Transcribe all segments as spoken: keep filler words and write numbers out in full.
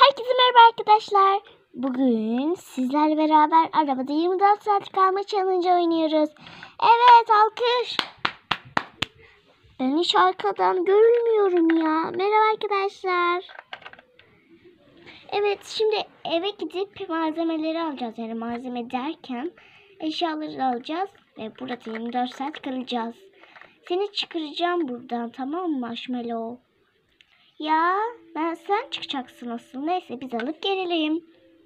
Herkese merhaba arkadaşlar. Bugün sizlerle beraber arabada yirmi dört saat kalma challenge oynuyoruz. Evet, alkış. Ben hiç arkadan görülmüyorum ya. Merhaba arkadaşlar. Evet, şimdi eve gidip malzemeleri alacağız. Yani malzeme derken eşyaları alacağız. Ve burada yirmi dört saat kalacağız. Seni çıkaracağım buradan, tamam mı Marshmallow? Ya ben sen çıkacaksın asıl. Neyse biz alıp gelelim.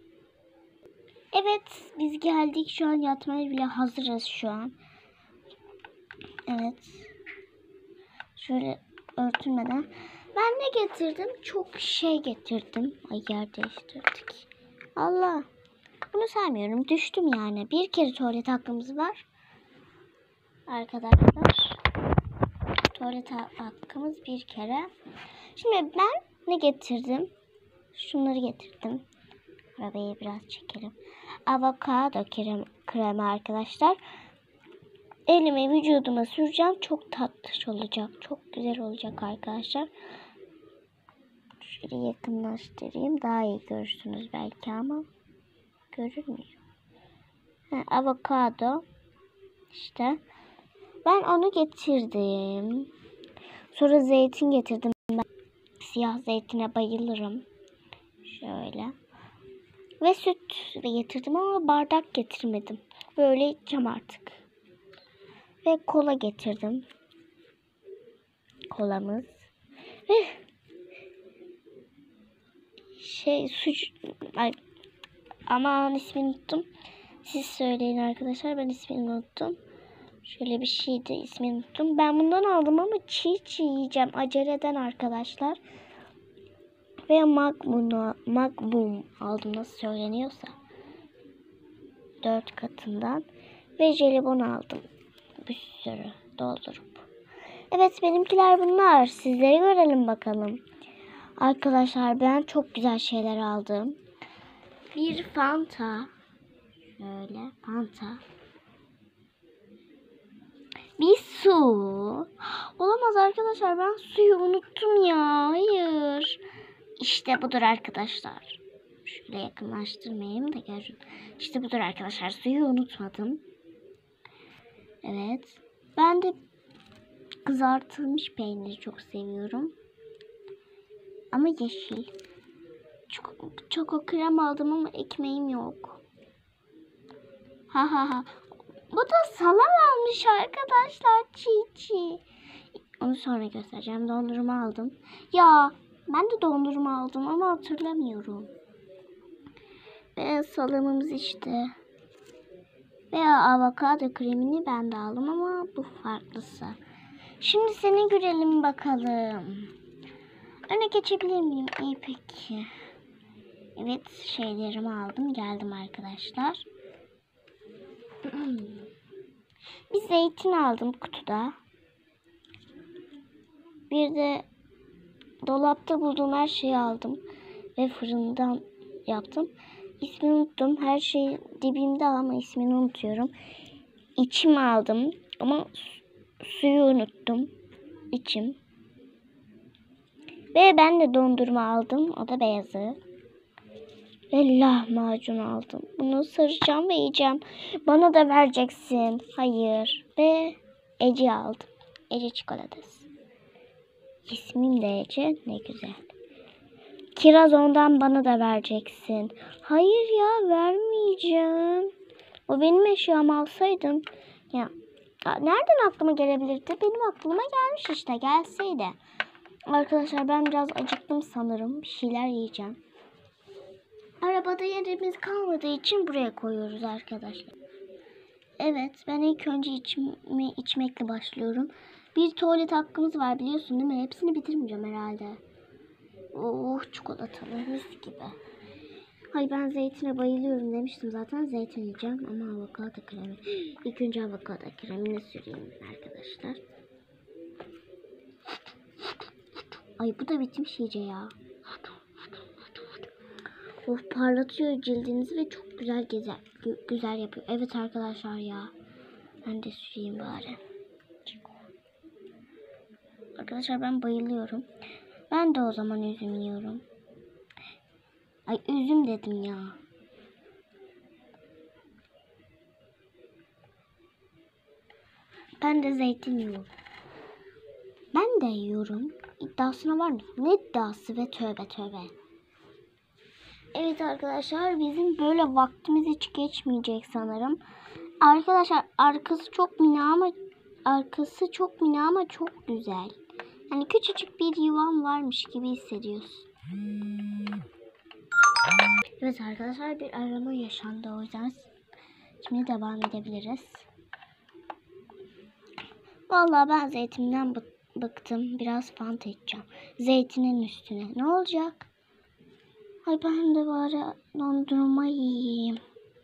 Evet biz geldik. Şu an yatmaya bile hazırız şu an. Evet. Şöyle örtülmeden. Ben ne getirdim? Çok şey getirdim. Ay yer değiştirdik. Allah. Bunu saymıyorum. Düştüm yani. Bir kere tuvalet hakkımız var. Arkadaşlar. Tuvalet hakkımız bir kere. Şimdi ben ne getirdim? Şunları getirdim. Arabayı biraz çekelim. Avokado kremi, kremi arkadaşlar. Elime vücuduma süreceğim. Çok tatlış olacak. Çok güzel olacak arkadaşlar. Şöyle yakınlaştırayım. Daha iyi görürsünüz belki ama görünmüyor. Ha, avokado. İşte. Ben onu getirdim. Sonra zeytin getirdim. Ben siyah zeytine bayılırım. Şöyle. Ve süt getirdim ama bardak getirmedim. Böyle içeceğim artık. Ve kola getirdim. Kolamız. Ve şey suç... Ay, aman ismini unuttum. Siz söyleyin arkadaşlar. Ben ismini unuttum. Şöyle bir şeydi. İsmini unuttum. Ben bundan aldım ama çiğ çiğ yiyeceğim. Aceleden arkadaşlar. Ve magnum, magnum aldım nasıl söyleniyorsa. Dört katından. Ve jelibon aldım. Bir sürü doldurup. Evet benimkiler bunlar. Sizleri görelim bakalım. Arkadaşlar ben çok güzel şeyler aldım. Bir Fanta. Şöyle Fanta. Bir su. Olamaz arkadaşlar, ben suyu unuttum ya. Hayır. İşte budur arkadaşlar. Şöyle yakınlaştırmayayım da görün. İşte budur arkadaşlar. Suyu unutmadım. Evet. Ben de kızartılmış peyniri çok seviyorum. Ama yeşil. Çok, çoko krem aldım ama ekmeğim yok. Ha ha ha. Bu da salam almış arkadaşlar. Çiğ çiğ. Onu sonra göstereceğim. Dondurma aldım. Ya ben de dondurma aldım ama hatırlamıyorum. Ve salamımız işte. Veya avokado kremini ben de aldım ama bu farklısı. Şimdi seni görelim bakalım. Öne geçebilir miyim? İyi peki. Evet şeylerimi aldım. Geldim arkadaşlar. Bir zeytin aldım kutuda. Bir de dolapta bulduğum her şeyi aldım. Ve fırından yaptım. İsmini unuttum. Her şey dibimde ama ismini unutuyorum. İçim aldım. Ama suyu unuttum. İçim. Ve ben de dondurma aldım. O da beyazı. Ve lahmacun aldım. Bunu saracağım ve yiyeceğim. Bana da vereceksin. Hayır. Ve Ece aldım. Ece çikolatası. İsmim de Ece. Ne güzel. Kiraz ondan bana da vereceksin. Hayır ya vermeyeceğim. O benim eşyamı alsaydın. Ya nereden aklıma gelebilirdi? Benim aklıma gelmiş işte. Gelseydi. Arkadaşlar ben biraz acıktım sanırım. Bir şeyler yiyeceğim. Arabada yerimiz kalmadığı için buraya koyuyoruz arkadaşlar. Evet ben ilk önce içimi içmekle başlıyorum. Bir tuvalet hakkımız var biliyorsun değil mi? Hepsini bitirmeyeceğim herhalde. Oh çikolatalı mis gibi. Hay ben zeytine bayılıyorum demiştim zaten. Zeytin yiyeceğim ama avokado kremi. İlk önce avokado kremini süreyim arkadaşlar. Ay bu da bitmiş iyice ya. Of parlatıyor cildinizi ve çok güzel gezer, güzel yapıyor. Evet arkadaşlar ya. Ben de süreyim bari. Arkadaşlar ben bayılıyorum. Ben de o zaman üzüm yiyorum. Ay üzüm dedim ya. Ben de zeytin yiyorum. Ben de yiyorum. İddiasına var mı? Ne iddiası ve tövbe tövbe. Evet arkadaşlar bizim böyle vaktimiz hiç geçmeyecek sanırım. Arkadaşlar arkası çok mini ama arkası çok mini ama çok güzel. Hani küçücük bir yuvam varmış gibi hissediyoruz. Evet arkadaşlar bir arama yaşandı o yüzden şimdi devam edebiliriz. Vallahi ben zeytinden bıktım. Biraz fanta içeceğim. Zeytinin üstüne. Ne olacak? Ay ben de bari dondurma yiyeyim.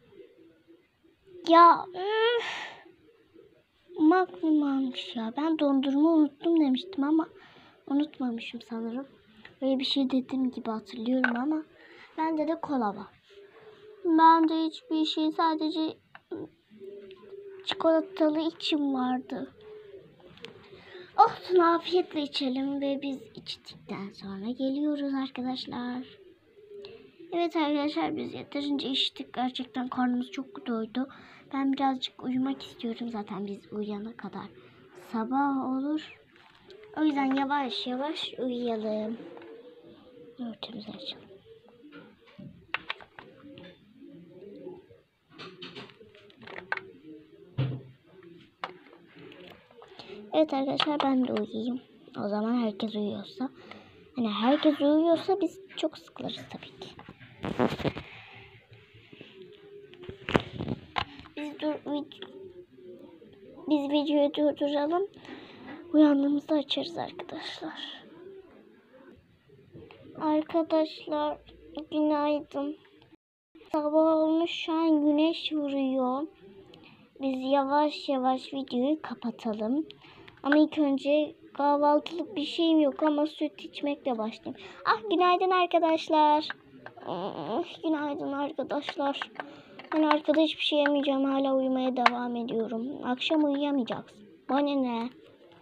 Ya üf. Magnum almış ya. Ben dondurma unuttum demiştim ama unutmamışım sanırım. Böyle bir şey dediğim gibi hatırlıyorum ama bende de kola var. Bende hiçbir şey, sadece çikolatalı içim vardı. Olsun, afiyetle içelim ve biz içtikten sonra geliyoruz arkadaşlar. Evet arkadaşlar biz yeterince içtik. Gerçekten karnımız çok doydu. Ben birazcık uyumak istiyorum. Zaten biz uyuyana kadar sabah olur. O yüzden yavaş yavaş uyuyalım. Örtümüzü açalım. Evet arkadaşlar ben de uyuyayım. O zaman herkes uyuyorsa. Hani herkes uyuyorsa biz çok sıkılırız tabii ki. Biz dur biz videoyu durduralım. Uyandığımızda açarız arkadaşlar. Arkadaşlar günaydın. Sabah olmuş, şu an güneş vuruyor. Biz yavaş yavaş videoyu kapatalım. Ama ilk önce kahvaltılık bir şeyim yok ama süt içmekle başlayayım. Ah günaydın arkadaşlar. Günaydın arkadaşlar. Ben arkada hiçbir şey yemeyeceğim. Hala uyumaya devam ediyorum. Akşam uyuyamayacaksın. Bana ne?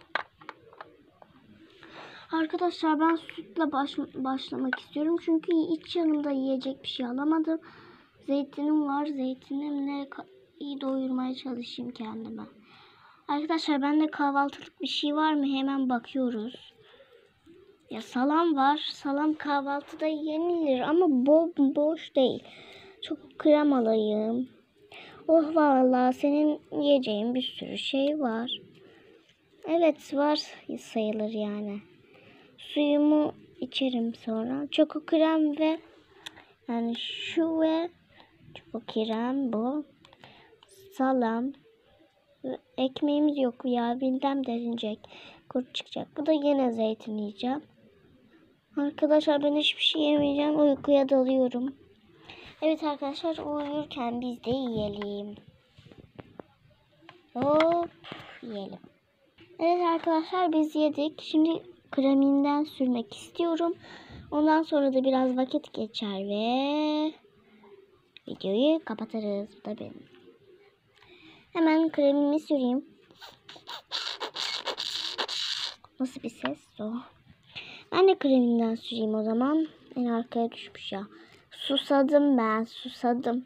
Arkadaşlar ben sütle baş, başlamak istiyorum. Çünkü hiç yanımda yiyecek bir şey alamadım. Zeytinim var. Zeytinimle iyi doyurmaya çalışayım kendime. Arkadaşlar bende kahvaltılık bir şey var mı? Hemen bakıyoruz. Ya salam var. Salam kahvaltıda yenilir ama bo boş değil. Çok kremalıyım. Oh vallahi senin yiyeceğin bir sürü şey var. Evet var sayılır yani. Suyumu içerim sonra. Çoko krem ve yani şu ve çoko krem bu. Salam. Ekmeğimiz yok ya. Bilmem derinecek. Kurt çıkacak. Bu da yine zeytin yiyeceğim. Arkadaşlar ben hiçbir şey yemeyeceğim. Uykuya dalıyorum. Evet arkadaşlar uyurken biz de yiyelim. Hop yiyelim. Evet arkadaşlar biz yedik. Şimdi kreminden sürmek istiyorum. Ondan sonra da biraz vakit geçer ve videoyu kapatırız. Bu da benim. Hemen kremimi süreyim. Nasıl bir ses o? Ben de kreminden süreyim o zaman. En arkaya düşmüş ya. Susadım ben, susadım.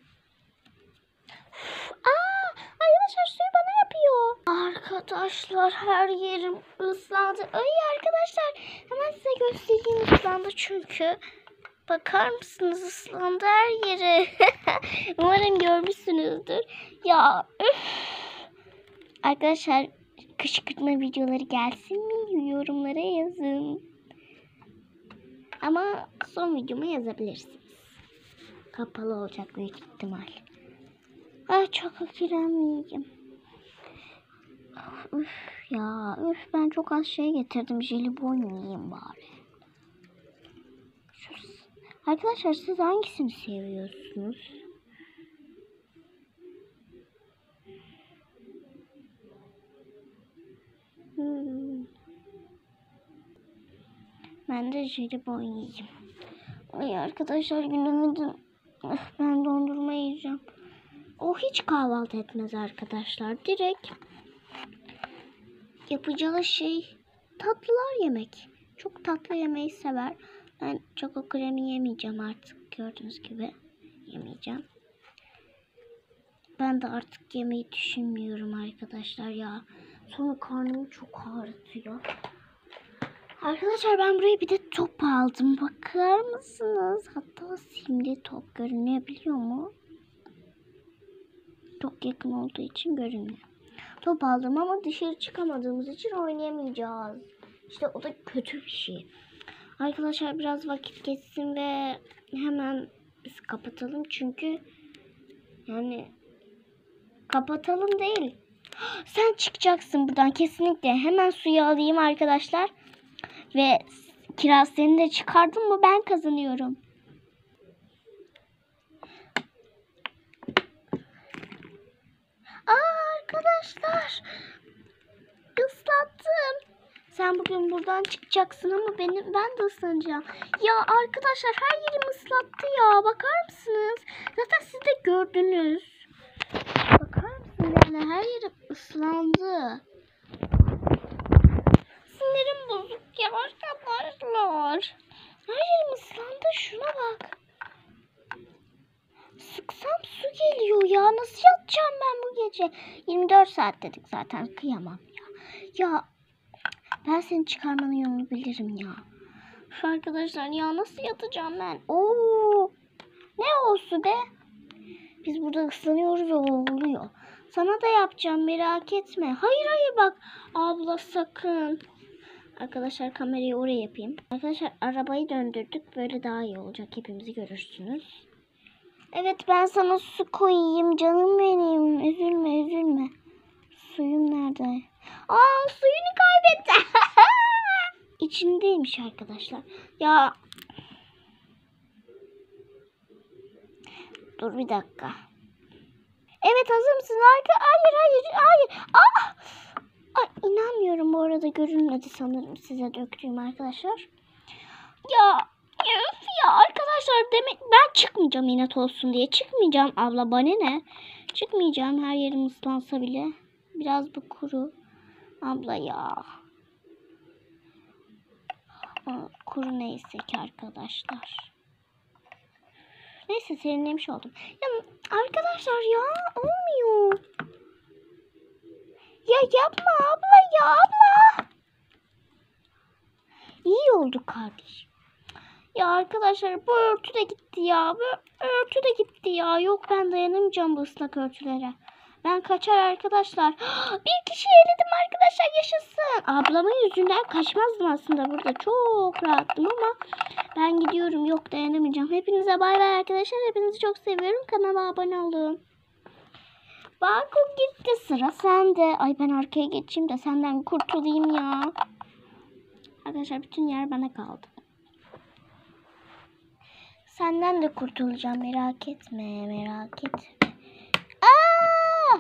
Aa, arkadaşlar suyu bana yapıyor. Arkadaşlar her yerim ıslandı. Ay arkadaşlar hemen size göstereyim, ıslandı çünkü. Bakar mısınız, ıslandı her yeri. Umarım görmüşsünüzdür. Ya üf. Arkadaşlar kışkırtma videoları gelsin mi? Yorumlara yazın. Ama son videomu yazabilirsiniz. Kapalı olacak büyük ihtimal. Ay çok krem yiyeyim. Üf ya üf, ben çok az şey getirdim. Jelibon yiyeyim bari. Şu... Arkadaşlar siz hangisini seviyorsunuz? Hmm. Ben de jelibon yiyeyim. Ay arkadaşlar günaydın. Ben dondurma yiyeceğim. O hiç kahvaltı etmez arkadaşlar. Direkt yapacağı şey tatlılar yemek. Çok tatlı yemeyi sever. Ben çoko kremi yemeyeceğim artık. Gördüğünüz gibi yemeyeceğim. Ben de artık yemeyi düşünmüyorum arkadaşlar ya. Sonra karnım çok ağrıtıyor. Arkadaşlar ben buraya bir de top aldım. Bakar mısınız? Hatta simli top görünebiliyor mu? Çok yakın olduğu için görünmüyor. Top aldım ama dışarı çıkamadığımız için oynayamayacağız. İşte o da kötü bir şey. Arkadaşlar biraz vakit geçsin ve hemen biz kapatalım. Çünkü yani kapatalım değil. Sen çıkacaksın buradan kesinlikle. Hemen suyu alayım arkadaşlar. Ve kiraz seni de çıkardın mı ben kazanıyorum. Aa arkadaşlar. Islattım. Sen bugün buradan çıkacaksın ama benim ben de ıslanacağım. Ya arkadaşlar her yerim ıslattı ya. Bakar mısınız? Zaten siz de gördünüz. Bakar mısınız? Yani her yerim ıslandı. Sinirim bozuk ya arkadaşlar. Her yerim ıslandı. Şuna bak. Sıksam su geliyor ya. Nasıl yatacağım ben bu gece? yirmi dört saat dedik zaten. Kıyamam ya. Ya ben seni çıkarmanın yolunu bilirim ya. Şu arkadaşlar ya nasıl yatacağım ben? Oo! Ne olsun be? Biz burada ıslanıyoruz ve oluyor. Sana da yapacağım merak etme. Hayır hayır bak. Abla sakın. Arkadaşlar kamerayı oraya yapayım. Arkadaşlar arabayı döndürdük. Böyle daha iyi olacak. Hepimizi görürsünüz. Evet ben sana su koyayım canım benim. Üzülme üzülme. Suyum nerede? Aa suyunu kaybetti. İçindeymiş arkadaşlar. Ya. Dur bir dakika. Evet hazır mısın? Hayır hayır hayır. Ah! Ay inanmıyorum bu arada görünmedi sanırım size döktüğüm arkadaşlar. Ya öf ya arkadaşlar demek ben çıkmayacağım inat olsun diye. Çıkmayacağım abla bana ne? Çıkmayacağım her yerim ıslansa bile. Biraz bu kuru. Abla ya. Aa, kuru neyse ki arkadaşlar. Neyse serinlemiş oldum. Ya arkadaşlar ya olmuyor. Ya yapma abla ya abla. İyi oldu kardeşim. Ya arkadaşlar bu örtü de gitti ya. Bu örtü de gitti ya. Yok ben dayanamayacağım bu ıslak örtülere. Ben kaçar arkadaşlar. Bir kişi eledim arkadaşlar yaşasın. Ablamın yüzünden kaçmazdım aslında burada. Çok rahattım ama ben gidiyorum. Yok dayanamayacağım. Hepinize bay bay arkadaşlar. Hepinizi çok seviyorum. Kanala abone olun. Bak o gitti sıra sende. Ay ben arkaya geçeyim de senden kurtulayım ya. Arkadaşlar bütün yer bana kaldı. Senden de kurtulacağım merak etme merak etme. Aa!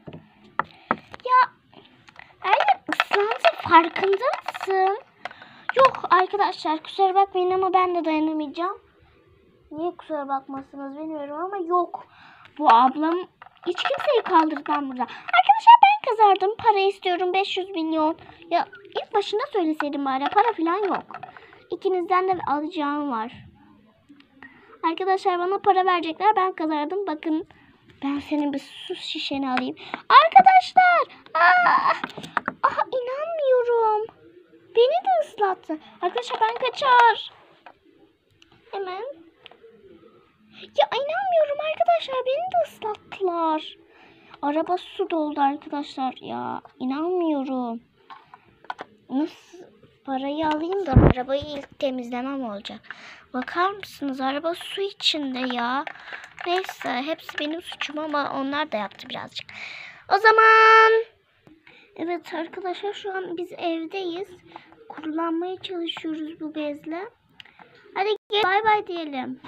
Ya hayır ıslandı farkında mısın? Yok arkadaşlar kusura bakmayın ama ben de dayanamayacağım. Niye kusura bakmazsınız bilmiyorum ama yok. Bu ablam hiç kimseyi kaldırmam burada. Arkadaşlar ben kazandım. Para istiyorum beş yüz milyon. Ya ilk başında söyleseydim bari para falan yok. İkinizden de alacağım var. Arkadaşlar bana para verecekler. Ben kazandım. Bakın ben senin bir su şişeni alayım. Arkadaşlar. Aa, aha, inanmıyorum. Beni de ıslattı. Arkadaşlar ben kaçar. Hemen. Ya inanmıyorum arkadaşlar. Beni de ıslattılar. Araba su doldu arkadaşlar. Ya inanmıyorum. Nasıl parayı alayım da arabayı ilk temizlemem olacak. Bakar mısınız? Araba su içinde ya. Neyse hepsi benim suçum ama onlar da yaptı birazcık. O zaman evet arkadaşlar şu an biz evdeyiz. Kurulanmaya çalışıyoruz bu bezle. Hadi gel bay bay diyelim.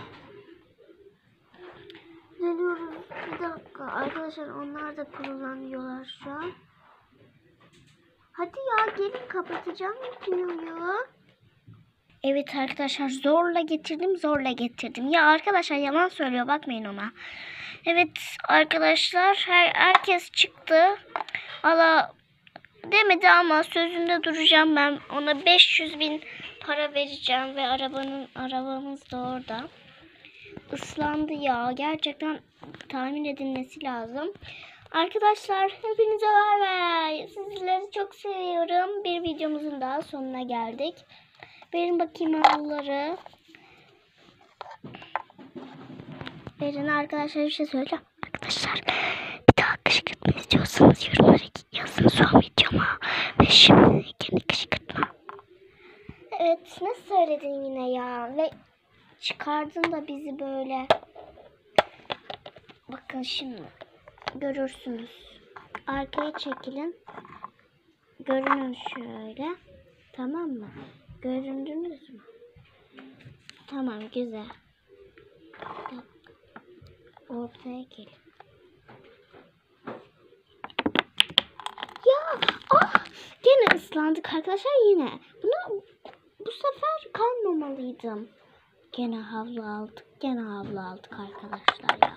Geliyoruz. Bir dakika arkadaşlar onlar da kurulanıyorlar şu an. Hadi ya gelin kapatacağım videoyu. Evet arkadaşlar zorla getirdim zorla getirdim. Ya arkadaşlar yalan söylüyor bakmayın ona. Evet arkadaşlar her, herkes çıktı. Valla demedi ama sözünde duracağım ben. Ona beş yüz bin para vereceğim ve arabanın arabamız da orada. Islandı ya. Gerçekten tahmin edilmesi lazım. Arkadaşlar hepinize bay bay. Sizleri çok seviyorum. Bir videomuzun daha sonuna geldik. Verin bakayım havluları. Verin arkadaşlar, bir şey söyleyeceğim. Arkadaşlar bir daha kışkırtma istiyorsanız yorumlara yazın son videoma. Ve şimdi kendi kışkırtma. Evet, ne söyledin yine ya? Ve çıkardın da bizi böyle. Bakın şimdi görürsünüz. Arkaya çekilin. Görünün şöyle. Tamam mı? Göründünüz mü? Tamam, güzel. Ortaya gelin. Ya ah, gene ıslandık arkadaşlar yine. Bunu bu sefer kalmamalıydım. Gene havlu aldık. Gene havlu aldık arkadaşlar ya.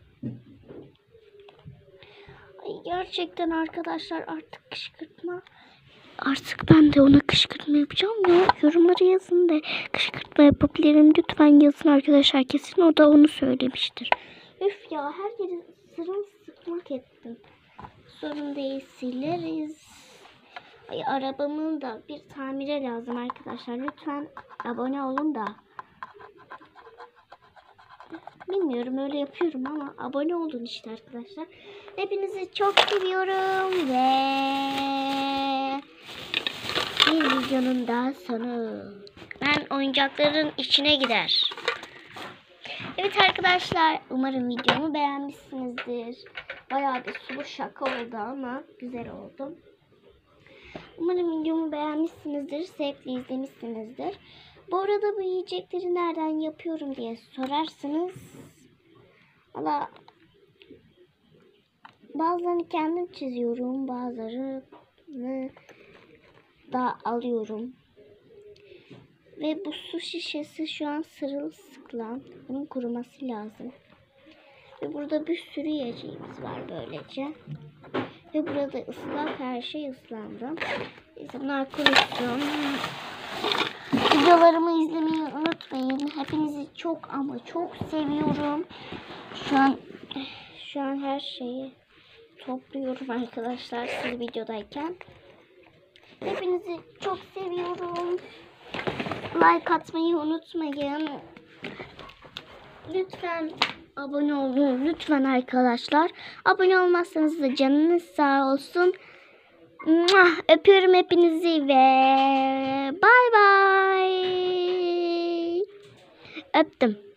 Ay, gerçekten arkadaşlar artık kışkırtma. Artık ben de ona kışkırtma yapacağım ya. Yorumlara yazın da kışkırtma yapabilirim. Lütfen yazın arkadaşlar. Kesin o da onu söylemiştir. Üf ya, her yeri sırılsıkmak ettim. Sorun değil, sileriz. Ay, arabamın da bir tamire lazım arkadaşlar. Lütfen abone olun da. Bilmiyorum, öyle yapıyorum ama abone olun işte arkadaşlar. Hepinizi çok seviyorum ve bir videonun daha sonu. Ben oyuncakların içine gider. Evet arkadaşlar, umarım videomu beğenmişsinizdir. Bayağı bir sulu şaka oldu ama güzel oldu. Umarım videomu beğenmişsinizdir, zevkle izlemişsinizdir. Bu arada bu yiyecekleri nereden yapıyorum diye sorarsınız. Valla bazılarını kendim çiziyorum, bazılarını da alıyorum. Ve bu su şişesi şu an sırılsıklam. Bunun kuruması lazım. Ve burada bir sürü yiyeceğimiz var böylece. Ve burada ıslak, her şey ıslandı. Neyse, bunlar kurusun. Videolarımı izlemeyi unutmayın. Hepinizi çok ama çok seviyorum. Şu an şu an her şeyi topluyorum arkadaşlar, siz videodayken. Hepinizi çok seviyorum. Like atmayı unutmayın. Lütfen abone olun. Lütfen arkadaşlar. Abone olmazsanız da canınız sağ olsun. Öpüyorum hepinizi ve bay bay. Öptüm.